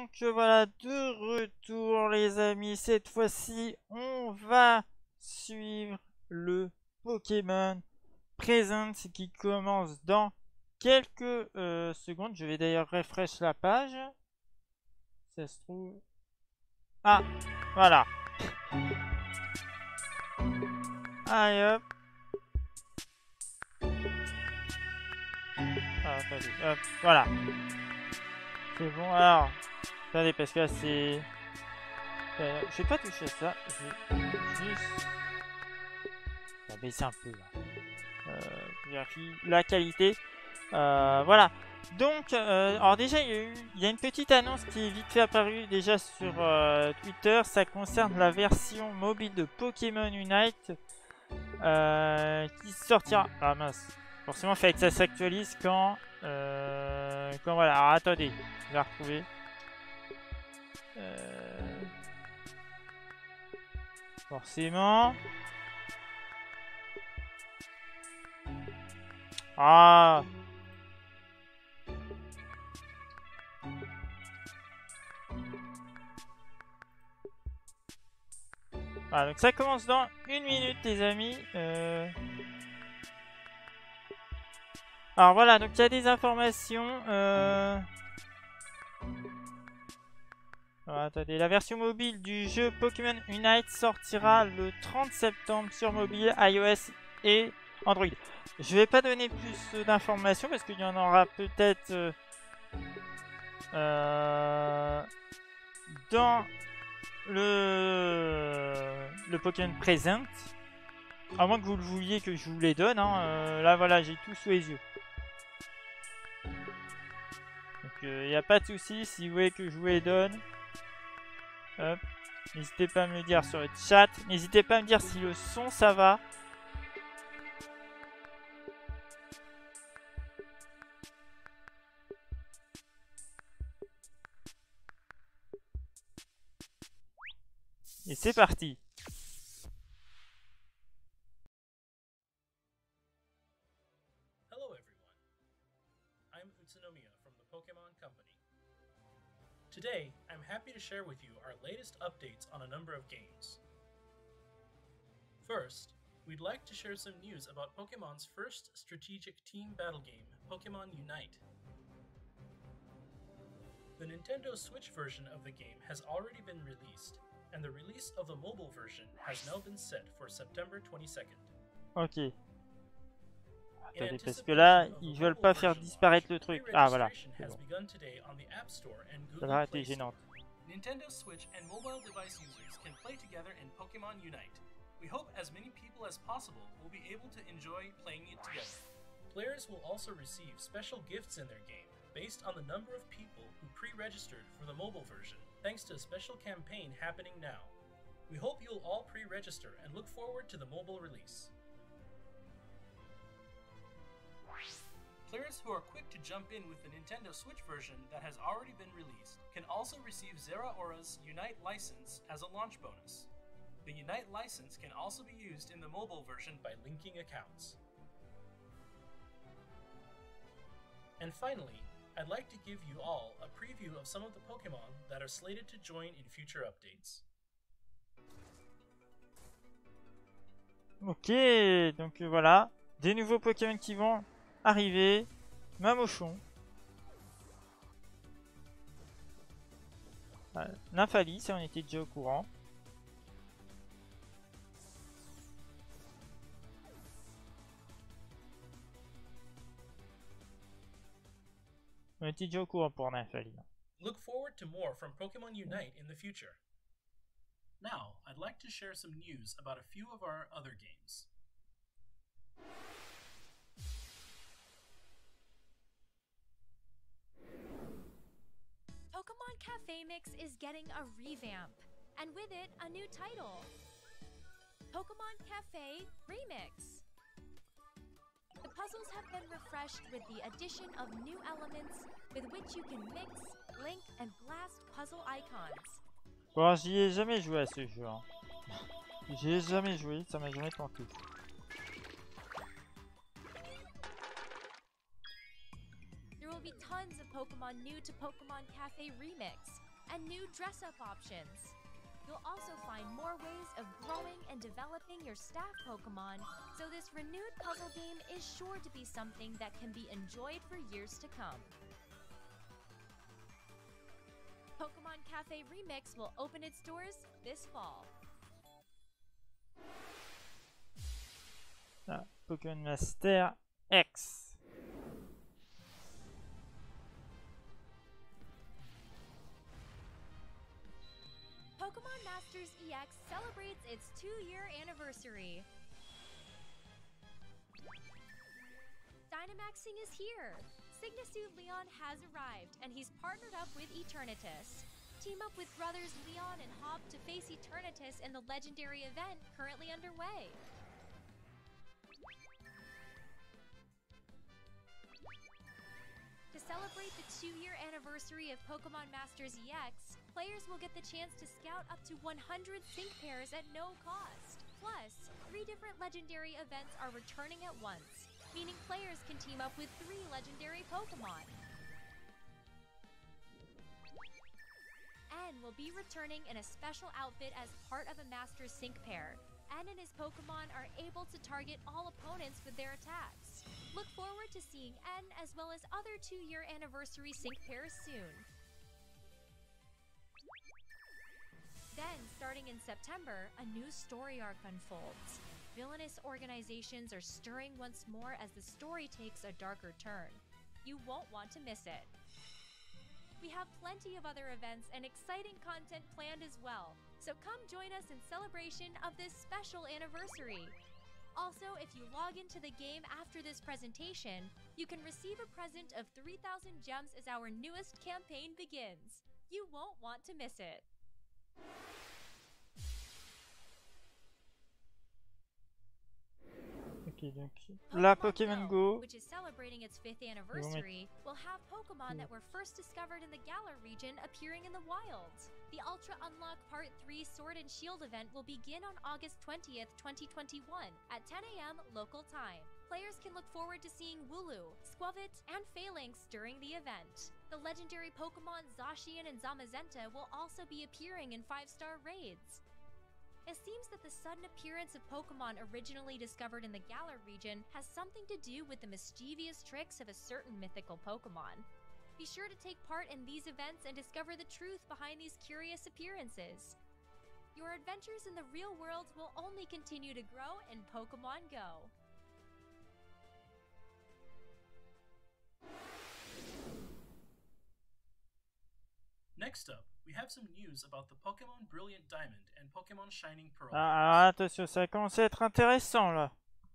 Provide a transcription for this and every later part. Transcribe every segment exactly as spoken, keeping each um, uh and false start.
donc euh, voilà, de retour les amis. Cette fois-ci, on va suivre le Pokémon Present qui commence dans quelques euh, secondes. Je vais d'ailleurs refresh la page. Ça se trouve... Ah, voilà. Allez hop. Ah, attendez, hop, voilà. C'est bon, alors... Attendez, parce que là, c'est... Euh, je vais pas toucher à ça. Je vais juste... On va baisser un peu, là. Euh, vérifie la qualité. Euh, voilà. Donc, euh, alors déjà, il y, a eu, il y a une petite annonce qui est vite fait apparue déjà sur euh, Twitter. Ça concerne la version mobile de Pokémon Unite euh, qui sortira. Ah mince. Forcément, il fallait que ça s'actualise quand. Euh, quand voilà. Alors attendez, je vais la retrouver. Euh, forcément. Ah. Voilà, donc ça commence dans une minute les amis. Euh... Alors voilà, donc il y a des informations. Euh... Alors, attendez, la version mobile du jeu Pokémon Unite sortira le trente septembre sur mobile, iOS et Android. Je vais pas donner plus d'informations parce qu'il y en aura peut-être euh... Euh... dans le le Pokémon Present. À moins que vous le vouliez que je vous les donne. Hein. Euh, là voilà, j'ai tout sous les yeux. Donc il euh, n'y a pas de souci si vous voulez que je vous les donne. Hop. N'hésitez pas à me le dire sur le chat. N'hésitez pas à me dire si le son ça va. Et c'est parti. Hello everyone. I'm Utsunomiya from the Pokemon Company. Today, I'm happy to share with you our latest updates on a number of games. First, we'd like to share some news about Pokemon's first strategic team battle game, Pokemon Unite. The Nintendo Switch version of the game has already been released, and the release of the mobile version has now been set for September twenty-second. Ok. Attendez, parce que là, ils veulent pas faire disparaître le truc. Ah voilà. Bon. Ça va être gênant. Nintendo Switch and mobile device users can play together in Pokemon Unite. We hope as many people as possible will be able to enjoy playing it together. Players will also receive special gifts in their game based on the number of people who pre-registered for the mobile version, thanks to a special campaign happening now. We hope you'll all pre-register and look forward to the mobile release. Players who are quick to jump in with the Nintendo Switch version that has already been released can also receive Zeraora's Unite license as a launch bonus. The Unite license can also be used in the mobile version by linking accounts. And finally, I'd like to give you all a preview of some of the Pokemon that are slated to join in future updates. Ok, donc euh, voilà. Des nouveaux Pokémon qui vont arriver. Mamochon. Voilà. Nymphalie, ça on était déjà au courant. On était déjà au courant pour Nymphalie. Look forward to more from Pokemon Unite in the future. Now, I'd like to share some news about a few of our other games. Pokemon Cafe Mix is getting a revamp, and with it, a new title. Pokemon Cafe Remix. The puzzles have been refreshed with the addition of new elements with which you can mix, link, and blast puzzle icons. Bon, j'y ai jamais joué à ce jeu. Hein. J'y ai jamais joué, ça m'a jamais tenté. There will be tons of Pokemon new to Pokemon Cafe Remix. and new dress-up options. You'll also find more ways of growing and developing your staff Pokemon, so this renewed puzzle game is sure to be something that can be enjoyed for years to come. Pokemon Cafe Remix will open its doors this fall. Ah, Pokémon Master X. Pokemon Masters E X celebrates its two-year anniversary. Dynamaxing is here! Signasuit Leon has arrived, and he's partnered up with Eternatus. Team up with brothers Leon and Hop to face Eternatus in the legendary event currently underway. To celebrate the two-year anniversary of Pokemon Masters E X, players will get the chance to scout up to one hundred sync pairs at no cost. Plus, three different legendary events are returning at once, meaning players can team up with three legendary Pokemon. N will be returning in a special outfit as part of a Masters sync pair. N and his Pokemon are able to target all opponents with their attacks. Look forward to seeing N as well as other two-year anniversary sync pairs soon. Then, starting in September, a new story arc unfolds. Villainous organizations are stirring once more as the story takes a darker turn. You won't want to miss it. We have plenty of other events and exciting content planned as well, so come join us in celebration of this special anniversary. Also, if you log into the game after this presentation, you can receive a present of three thousand gems as our newest campaign begins. You won't want to miss it. Ok, donc là, Pokémon Go. Which is celebrating its fifth anniversary, will have Pokemon that were first discovered in the Galar region appearing in the wild. The Ultra Unlock Part three Sword and Shield event will begin on August twentieth, twenty twenty-one at ten A M local time. Players can look forward to seeing Wooloo, Squavit, and Phalanx during the event. The legendary Pokemon Zacian and Zamazenta will also be appearing in five star raids. It seems that the sudden appearance of Pokemon originally discovered in the Galar region has something to do with the mischievous tricks of a certain mythical Pokemon. Be sure to take part in these events and discover the truth behind these curious appearances. Your adventures in the real world will only continue to grow in Pokemon Go. Next up, we have some news about the Pokemon Brilliant Diamond and Pokemon Shining Pearl. Ah, alors attention, ça commence à être intéressant là.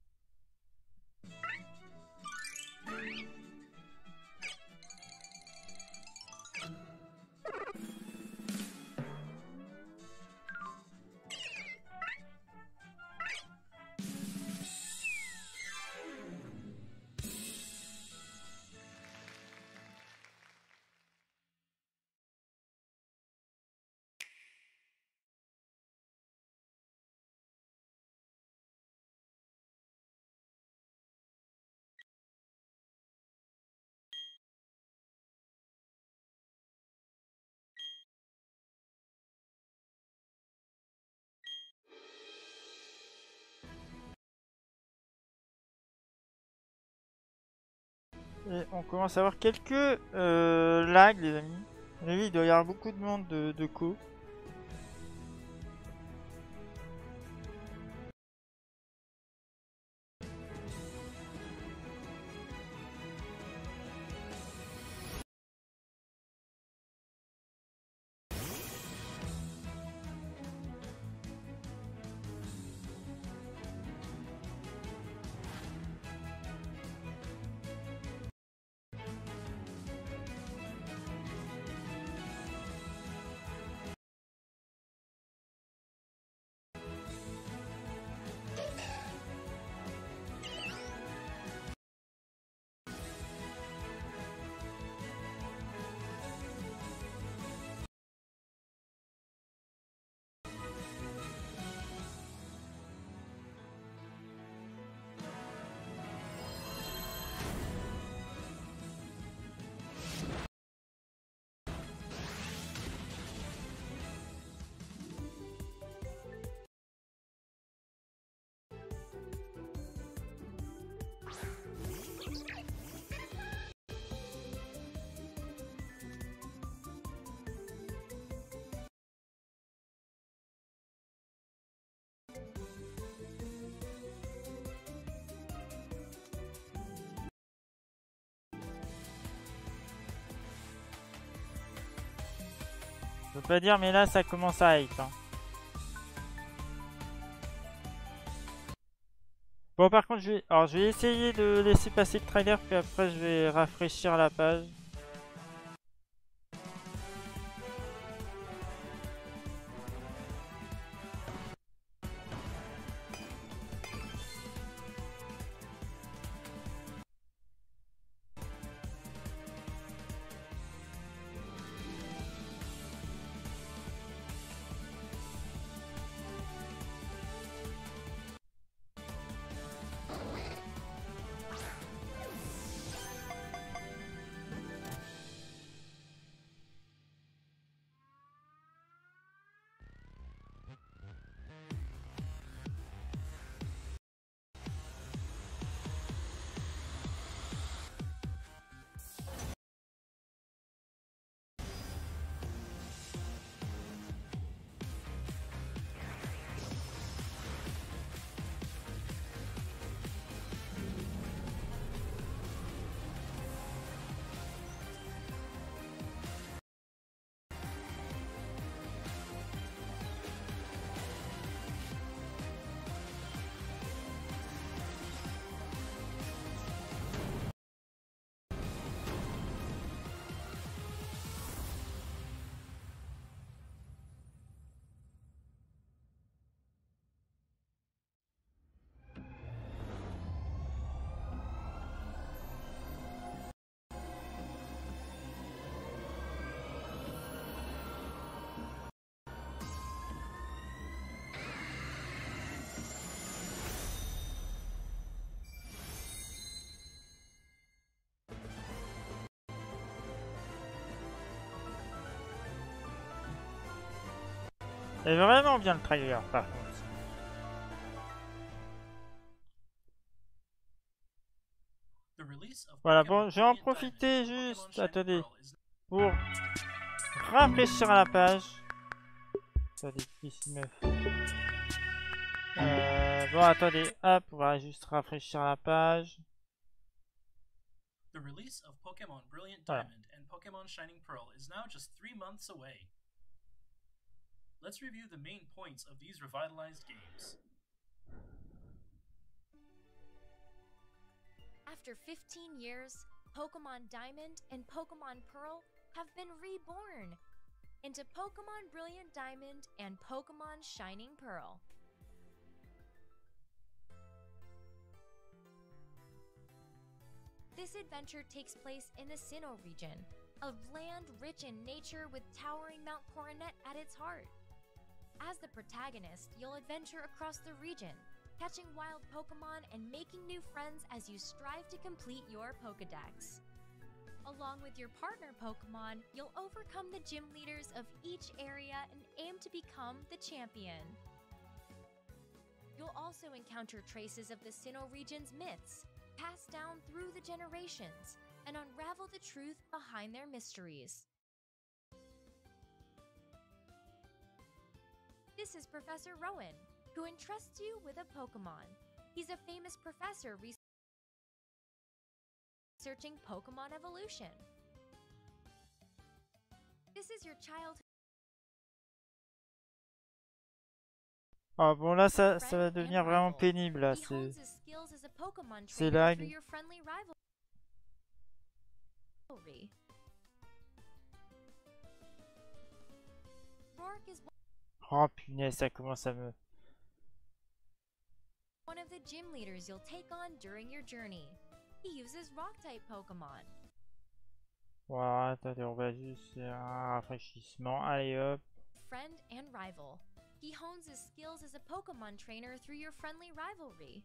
Et on commence à avoir quelques euh, lags, les amis. À mon avis, il doit y avoir beaucoup de monde de, de co. Je veux pas dire, mais là ça commence à hype. Hein. Bon, par contre, je vais, alors, je vais essayer de laisser passer le trailer, puis après je vais rafraîchir la page. C'est vraiment bien le trailer, par contre. Voilà, bon, je vais en profiter juste, attendez, pour rafraîchir la page. Attendez, ici me... Euh, bon, attendez, hop, on va juste rafraîchir la page. The release of Pokemon Brilliant Voilà. Diamond and Pokemon Shining Pearl is now just three months away. Let's review the main points of these revitalized games. After fifteen years, Pokemon Diamond and Pokemon Pearl have been reborn into Pokemon Brilliant Diamond and Pokemon Shining Pearl. This adventure takes place in the Sinnoh region, a land rich in nature with towering Mount Coronet at its heart. As the protagonist, you'll adventure across the region, catching wild Pokemon and making new friends as you strive to complete your Pokédex. Along with your partner Pokemon, you'll overcome the gym leaders of each area and aim to become the champion. You'll also encounter traces of the Sinnoh region's myths, passed down through the generations, and unravel the truth behind their mysteries. This is Professor Rowan, who entrusts you with a Pokemon. He's a famous professor researching Pokemon evolution. This is your childhood. Ah bon, là ça, ça va devenir vraiment pénible là, c'est c'est lag. Oh punaise, ça commence à me... One of the gym leaders you'll take on during your journey. He uses rock-type Pokemon. Voilà, attendez, on va juste faire un rafraîchissement. Allez hop. Friend and rival. He hones his skills as a Pokemon trainer through your friendly rivalry.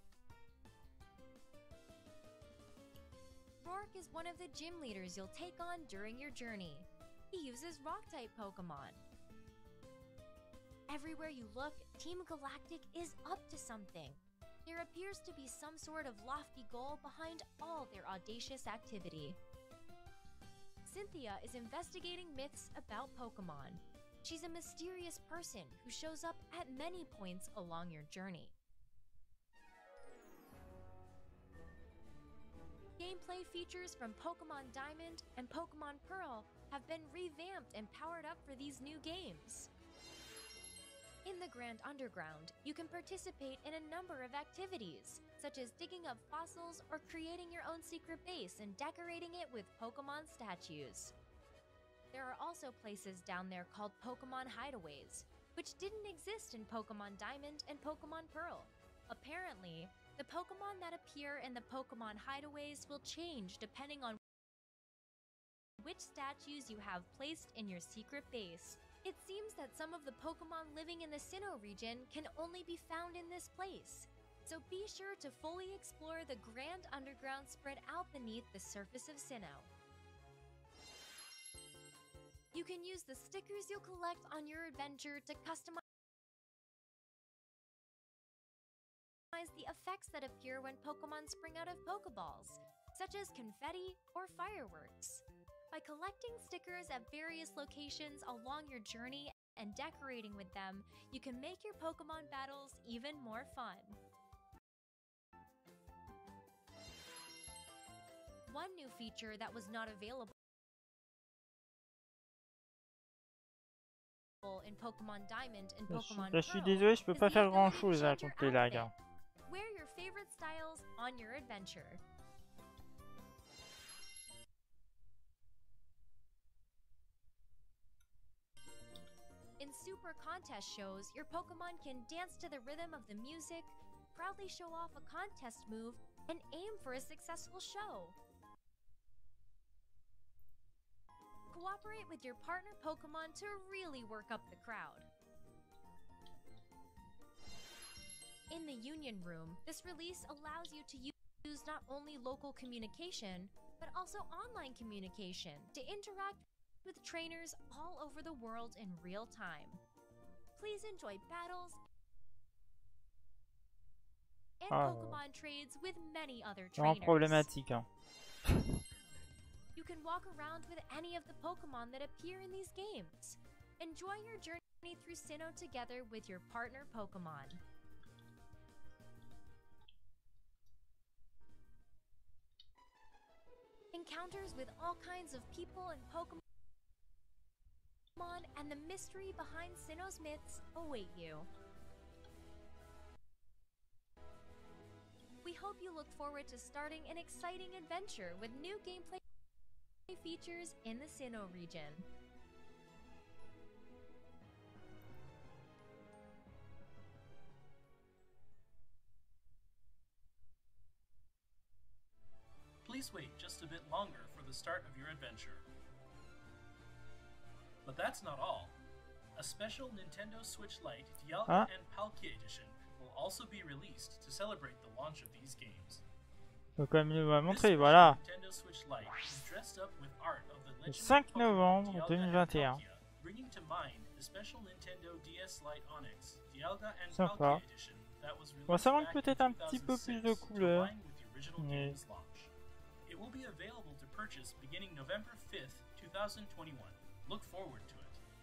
Rourke is one of the gym leaders you'll take on during your journey. He uses rock-type Pokemon. Everywhere you look, Team Galactic is up to something. There appears to be some sort of lofty goal behind all their audacious activity. Cynthia is investigating myths about Pokemon. She's a mysterious person who shows up at many points along your journey. gameplay features from Pokemon Diamond and Pokemon Pearl have been revamped and powered up for these new games. In the Grand Underground, you can participate in a number of activities, such as digging up fossils or creating your own secret base and decorating it with Pokemon statues. There are also places down there called Pokemon Hideaways, which didn't exist in Pokemon Diamond and Pokemon Pearl. Apparently, the Pokemon that appear in the Pokemon Hideaways will change depending on which statues you have placed in your secret base. It seems that some of the Pokemon living in the Sinnoh region can only be found in this place, so be sure to fully explore the Grand Underground spread out beneath the surface of Sinnoh. You can use the stickers you'll collect on your adventure to customize the effects that appear when Pokemon spring out of Pokeballs, such as confetti or fireworks. By collecting stickers at various locations along your journey and decorating with them, you can make your Pokemon battles even more fun. One new feature that was not available in Pokemon Diamond and Pokemon Là, je suis Pearl désolé, je peux is pas the faire grand ability to chose là change your contre les lags. outfit. Hein. Wear your favorite styles on your adventure. In Super Contest shows, your Pokemon can dance to the rhythm of the music, proudly show off a contest move, and aim for a successful show. Cooperate with your partner Pokemon to really work up the crowd. In the Union Room, this release allows you to use not only local communication, but also online communication to interact with trainers all over the world in real time. Please enjoy battles and Ah, Pokemon trades with many other vraiment trainers. problématique. Hein. You can walk around with any of the Pokemon that appear in these games. Enjoy your journey through Sinnoh together with your partner Pokemon. Encounters with all kinds of people and Pokemon and the mystery behind Sinnoh's myths await you. We hope you look forward to starting an exciting adventure with new gameplay features in the Sinnoh region. Please wait just a bit longer for the start of your adventure. But that's not all. A special Nintendo Switch Lite Dialga Ah. and Palkia Edition will also be released to celebrate the launch of these games. Donc comme il nous l'a This montré, special voilà. Nintendo Switch Lite is dressed up with art of the Le legend cinq of Pokemon novembre Dialga deux mille and vingt et un. Palkia, bringing to mind the special Nintendo D S Lite Onyx Dialga and Sympa. Palkia Edition that was released Bon, ça manque back in peut-être un petit peu plus de two thousand six to couleurs. align with the original Mais game's launch. It will be available to purchase beginning November fifth, two thousand twenty-one. Look forward to it.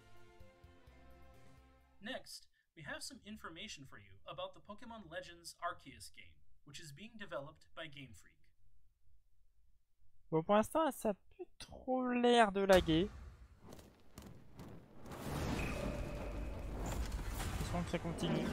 Next, we have some information for you about the Pokemon Legends Arceus game, which is being developed by Game Freak. bon, pour l'instant, ça a plus trop l'air de laguer. J'espère que ça continue.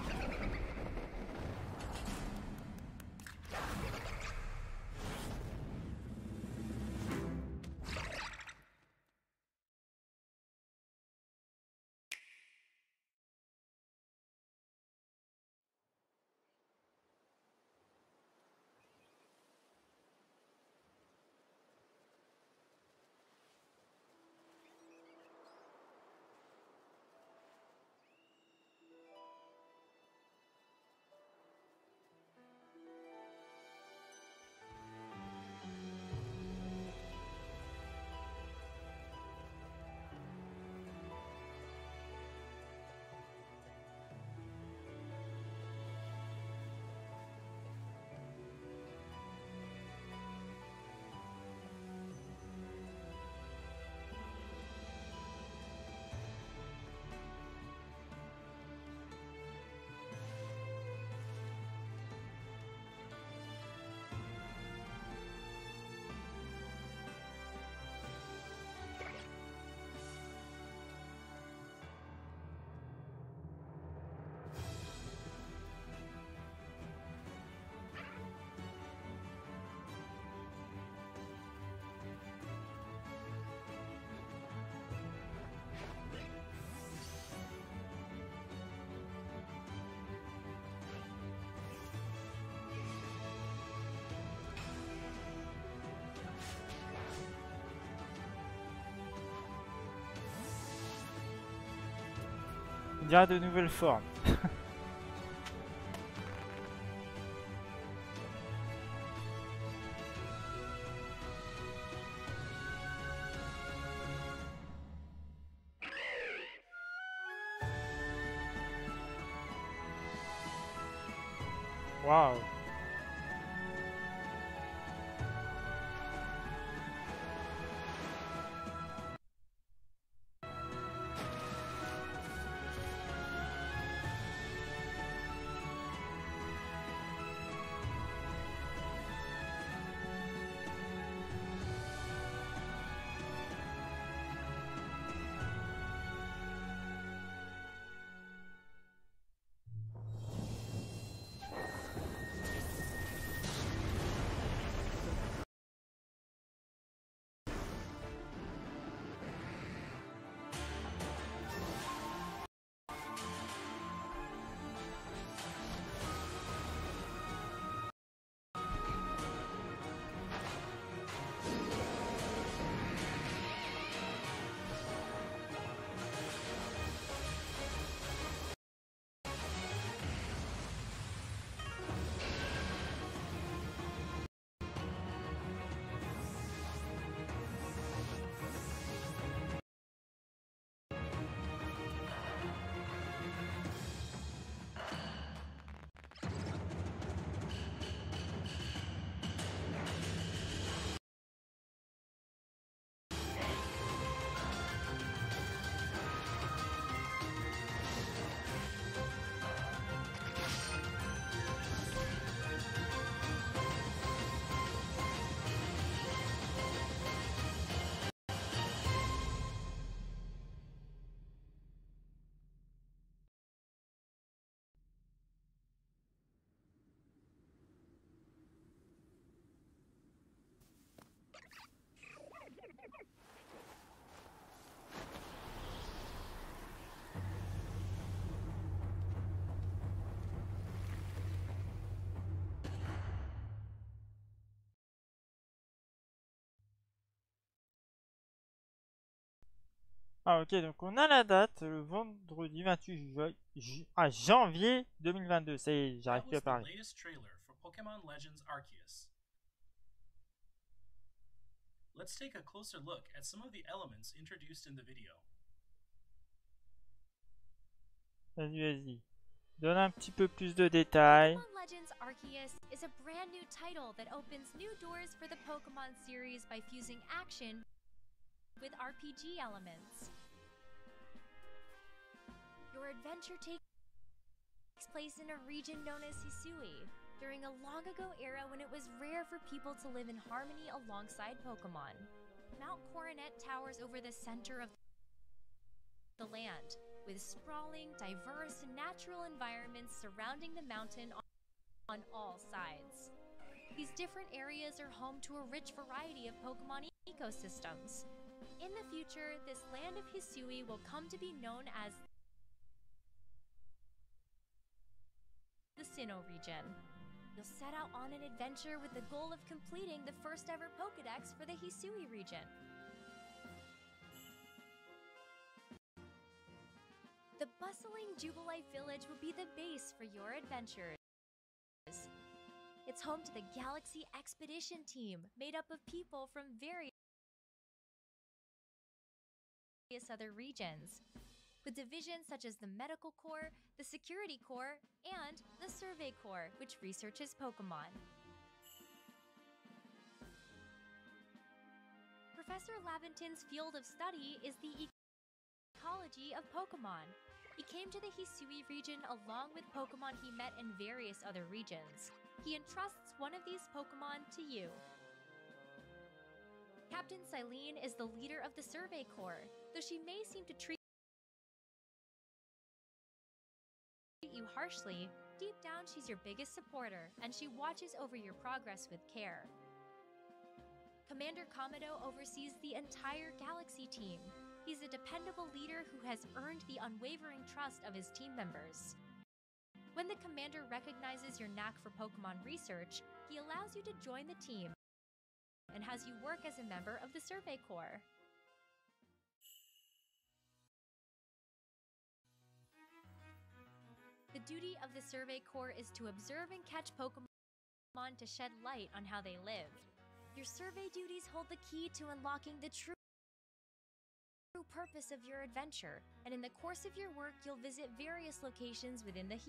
dirait de nouvelles formes. Waouh. Ah ok, donc on a la date, le vendredi vingt-huit juin, ju ah, janvier deux mille vingt-deux, ça y est, j'arrive That plus à was the parler. latest trailer for Pokemon Legends Arceus. Let's take a closer look at some of the elements introduced in the video. Vas-y, vas-y. Donne un petit peu plus de détails. Pokemon Legends Arceus is a brand new title that opens new doors for the Pokemon series by fusing action with R P G elements. Your adventure takes place in a region known as Hisui, during a long ago era when it was rare for people to live in harmony alongside Pokemon. Mount Coronet towers over the center of the land, with sprawling, diverse, and natural environments surrounding the mountain on, on all sides. These different areas are home to a rich variety of Pokemon e ecosystems. In the future, this land of Hisui will come to be known as the Sinnoh region. You'll set out on an adventure with the goal of completing the first ever Pokédex for the Hisui region. The bustling Jubilife village will be the base for your adventures. It's home to the Galaxy Expedition Team, made up of people from various other regions, with divisions such as the Medical Corps, the Security Corps, and the Survey Corps, which researches Pokemon. Professor Laventon's field of study is the ecology of Pokemon. He came to the Hisui region along with Pokemon he met in various other regions. He entrusts one of these Pokemon to you. Captain Silene is the leader of the Survey Corps, though she may seem to treat you harshly. Deep down, she's your biggest supporter, and she watches over your progress with care. Commander Kamado oversees the entire Galaxy team. He's a dependable leader who has earned the unwavering trust of his team members. When the commander recognizes your knack for Pokemon research, he allows you to join the team and has you work as a member of the Survey Corps. The duty of the Survey Corps is to observe and catch Pokemon to shed light on how they live. Your survey duties hold the key to unlocking the true purpose of your adventure, and in the course of your work, you'll visit various locations within the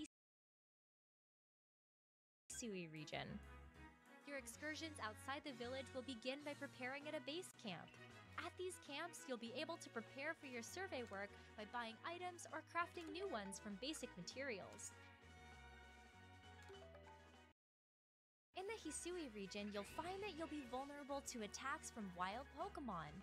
Hisui region. Your excursions outside the village will begin by preparing at a base camp. At these camps, you'll be able to prepare for your survey work by buying items or crafting new ones from basic materials. In the Hisui region, you'll find that you'll be vulnerable to attacks from wild Pokemon.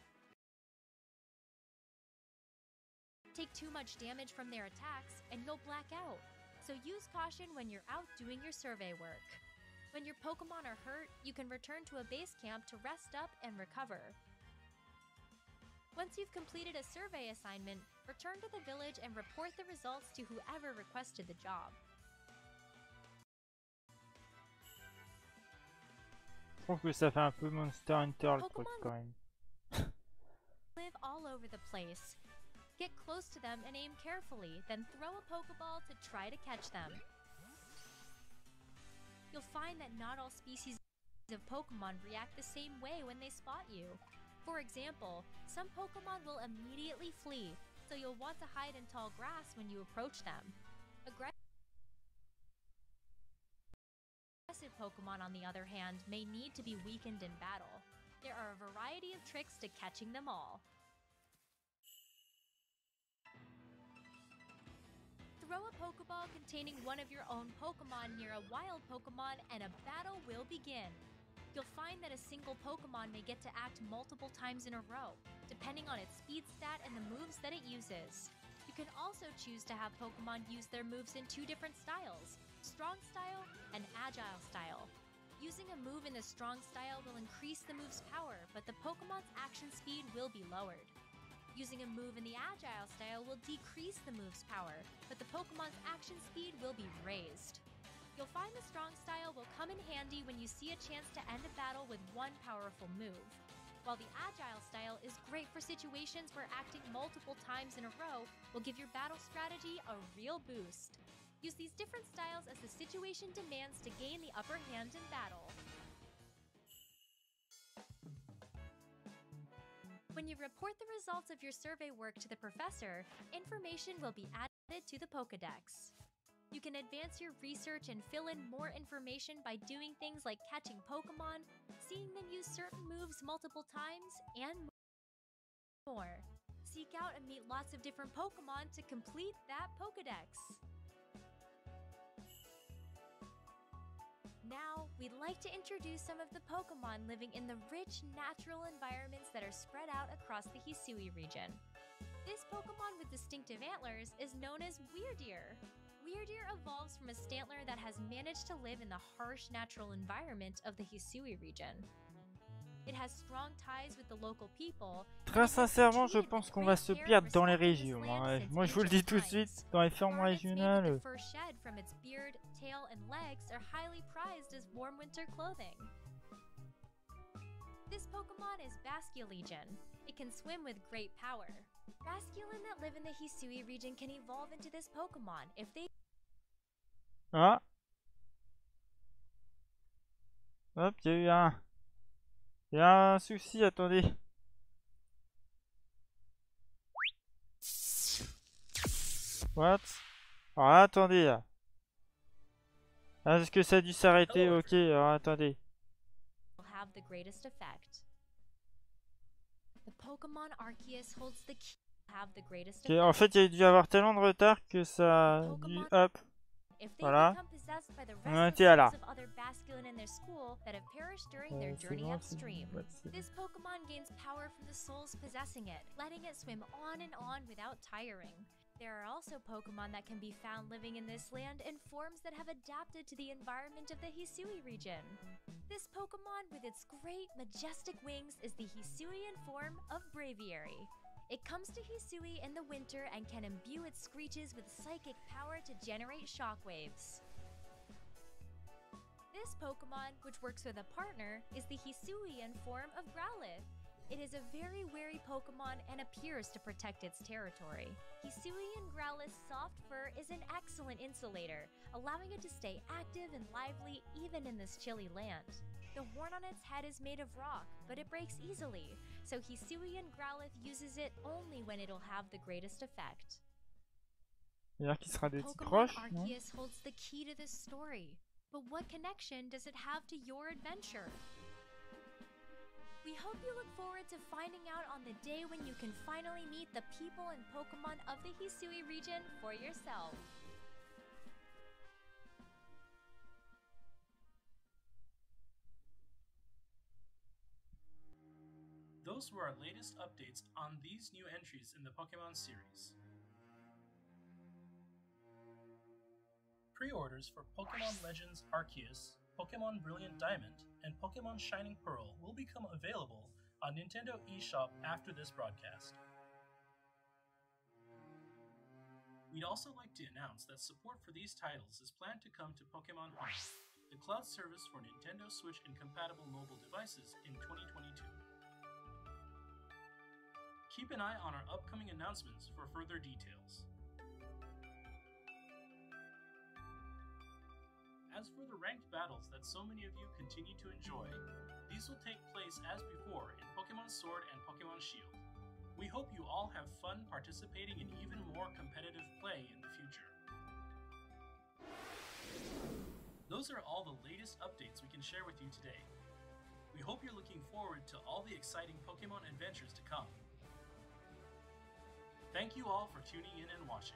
Take too much damage from their attacks and you'll black out, so use caution when you're out doing your survey work. When your Pokemon are hurt, you can return to a base camp to rest up and recover. Once you've completed a survey assignment, return to the village and report the results to whoever requested the job. Je trouve que ça fait un peu Monster Hunter le truc quand même. Live all over the place. Get close to them and aim carefully, then throw a Pokeball to try to catch them. You'll find that not all species of Pokemon react the same way when they spot you. For example, some Pokemon will immediately flee, so you'll want to hide in tall grass when you approach them. Aggressive Pokemon, on the other hand, may need to be weakened in battle. There are a variety of tricks to catching them all. Throw a Pokeball containing one of your own Pokemon near a wild Pokemon and a battle will begin. You'll find that a single Pokemon may get to act multiple times in a row, depending on its speed stat and the moves that it uses. You can also choose to have Pokemon use their moves in two different styles, Strong Style and Agile Style. Using a move in the Strong Style will increase the move's power, but the Pokemon's action speed will be lowered. Using a move in the Agile Style will decrease the move's power, but the Pokemon's action speed will be raised. You'll find the Strong Style will come in handy when you see a chance to end a battle with one powerful move, while the Agile Style is great for situations where acting multiple times in a row will give your battle strategy a real boost. Use these different styles as the situation demands to gain the upper hand in battle. When you report the results of your survey work to the professor, information will be added to the Pokédex. You can advance your research and fill in more information by doing things like catching Pokemon, seeing them use certain moves multiple times, and more. Seek out and meet lots of different Pokemon to complete that Pokédex. Now, we'd like to introduce some of the Pokemon living in the rich, natural environments that are spread out across the Hisui region. This Pokemon with distinctive antlers is known as Weirdeer. Weirdeer evolves from a Stantler that has managed to live in the harsh natural environment of the Hisui region. It has strong ties with the local people. Très sincèrement, je pense qu'on va se perdre dans les régions. Hein. Moi, je vous le dis tout de suite, dans les fermes régionales. Tail and legs are highly prized as warm winter clothing. This Pokemon is Basculegion. It can swim with great power. Basculin that live in the Hisui region can evolve into this Pokemon if they... Ah. Hop, il y a eu un... Il y a un souci, attendez. What? Alors attendez là. Ah, est-ce que ça a dû s'arrêter? Ok, alors attendez. Have the greatest effect. The Pokemon Arceus holds the key. Have the greatest effect. En fait, il y a dû y avoir tellement de retard que ça a dû up. Voilà. On en était à là. Euh, bon, This Pokemon gains power from the souls possessing it, letting it swim on and on without tiring. There are also Pokemon that can be found living in this land in forms that have adapted to the environment of the Hisui region. This Pokemon with its great, majestic wings is the Hisuian form of Braviary. It comes to Hisui in the winter and can imbue its screeches with psychic power to generate shockwaves. This Pokemon, which works with a partner, is the Hisuian form of Growlithe. It is a very wary Pokemon and appears to protect its territory. Hisuian Growlithe's soft fur is an excellent insulator, allowing it to stay active and lively even in this chilly land. The horn on its head is made of rock, but it breaks easily, so Hisuian Growlithe uses it only when it'll have the greatest effect. C'est-à-dire qu'il sera de type Pokemon roche, non? Arceus holds the key to this story, but what connection does it have to your adventure? We hope you look forward to finding out on the day when you can finally meet the people and Pokemon of the Hisui region for yourself. Those were our latest updates on these new entries in the Pokemon series. Pre-orders for Pokemon Legends Arceus, Pokemon Brilliant Diamond, and Pokemon Shining Pearl will become available on Nintendo eShop after this broadcast. We'd also like to announce that support for these titles is planned to come to Pokemon Home, the cloud service for Nintendo Switch and compatible mobile devices in twenty twenty-two. Keep an eye on our upcoming announcements for further details. As for the ranked battles that so many of you continue to enjoy, these will take place as before in Pokemon Sword and Pokemon Shield. We hope you all have fun participating in even more competitive play in the future. Those are all the latest updates we can share with you today. We hope you're looking forward to all the exciting Pokemon adventures to come. Thank you all for tuning in and watching.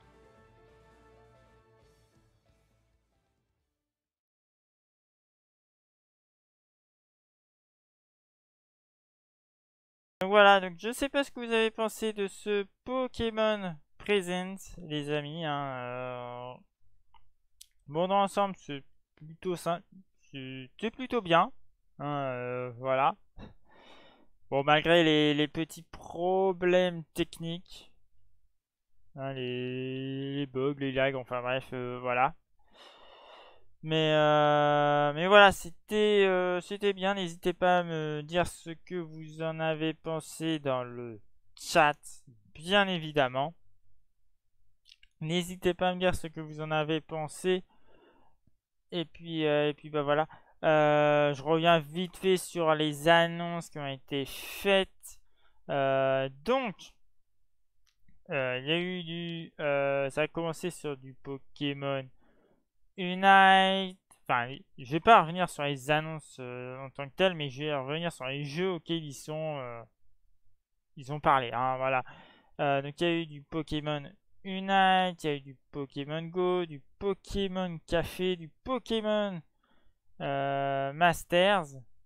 Donc voilà, donc je sais pas ce que vous avez pensé de ce Pokémon Present, les amis. Hein, euh... Bon, dans l'ensemble, c'est plutôt simple, c'est plutôt bien. Hein, euh, voilà. Bon, malgré les, les petits problèmes techniques, hein, les, les bugs, les lags, enfin bref, euh, voilà. Mais, euh, mais voilà, c'était euh, c'était bien. N'hésitez pas à me dire ce que vous en avez pensé dans le chat, bien évidemment. N'hésitez pas à me dire ce que vous en avez pensé. Et puis, euh, et puis bah voilà. Euh, je reviens vite fait sur les annonces qui ont été faites. Euh, donc, euh, il y a eu du... Euh, ça a commencé sur du Pokémon Unite. Enfin, je vais pas revenir sur les annonces euh, en tant que telles, mais je vais revenir sur les jeux auxquels ils sont, euh, ils ont parlé. Hein, voilà. Euh, donc il y a eu du Pokémon Unite, il y a eu du Pokémon Go, du Pokémon Café, du Pokémon euh, Masters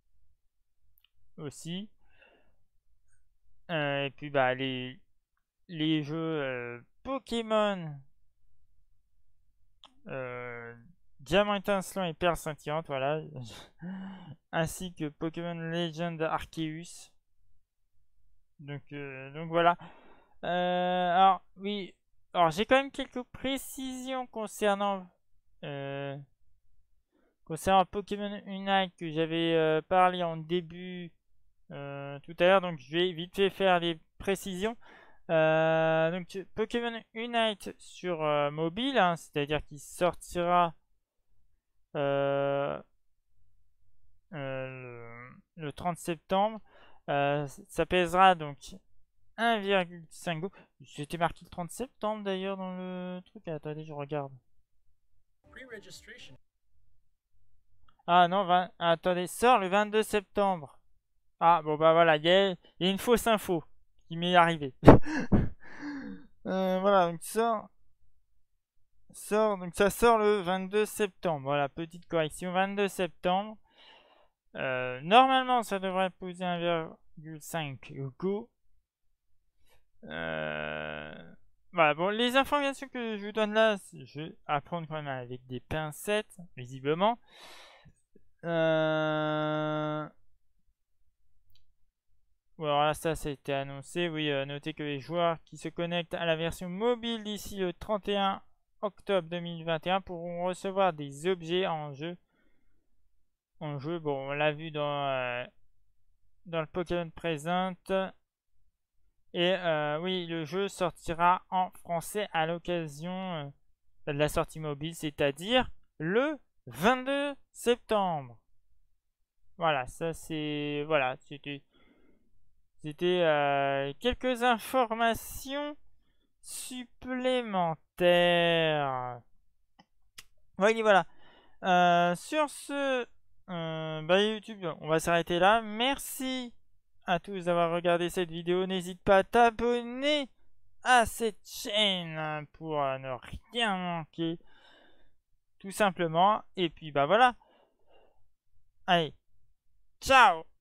aussi. Euh, et puis bah les les jeux euh, Pokémon euh, Diamant étincelant et Perle scintillante, voilà. Ainsi que Pokémon Legend Arceus. Donc, euh, donc voilà. Euh, alors, oui. Alors, j'ai quand même quelques précisions concernant... Euh, concernant Pokémon Unite que j'avais euh, parlé en début euh, tout à l'heure. Donc, je vais vite fait faire des précisions. Euh, donc, Pokémon Unite sur euh, mobile, hein, c'est-à-dire qu'il sortira... Euh, euh, le, le trente septembre. Euh, ça pèsera donc un virgule cinq Go. C'était marqué le trente septembre d'ailleurs dans le truc. Attendez, je regarde. Ah non, vingt... ah, attendez, sort le vingt-deux septembre. Ah bon bah voilà, il y, y a une fausse info qui m'est arrivée. euh, voilà, donc sort... sort, donc ça sort le vingt-deux septembre. Voilà, petite correction, vingt-deux septembre. Euh, normalement, ça devrait poser un virgule cinq Go. Euh, voilà, bon, les informations que je vous donne là, je vais apprendre quand même avec des pincettes, visiblement. Euh... Bon, alors là, ça, ça a été annoncé. Oui, euh, notez que les joueurs qui se connectent à la version mobile d'ici le trente et un octobre deux mille vingt et un pourront recevoir des objets en jeu. En jeu, bon, on l'a vu dans euh, dans le Pokémon Present. Et euh, oui, le jeu sortira en français à l'occasion euh, de la sortie mobile, c'est-à-dire le vingt-deux septembre. Voilà, ça c'est... Voilà, c'était... C'était euh, quelques informations supplémentaires. Oui, voilà. Euh, sur ce, euh, bah, YouTube, on va s'arrêter là. Merci à tous d'avoir regardé cette vidéo. N'hésite pas à t'abonner à cette chaîne pour euh, ne rien manquer. Tout simplement. Et puis, bah voilà. Allez, ciao!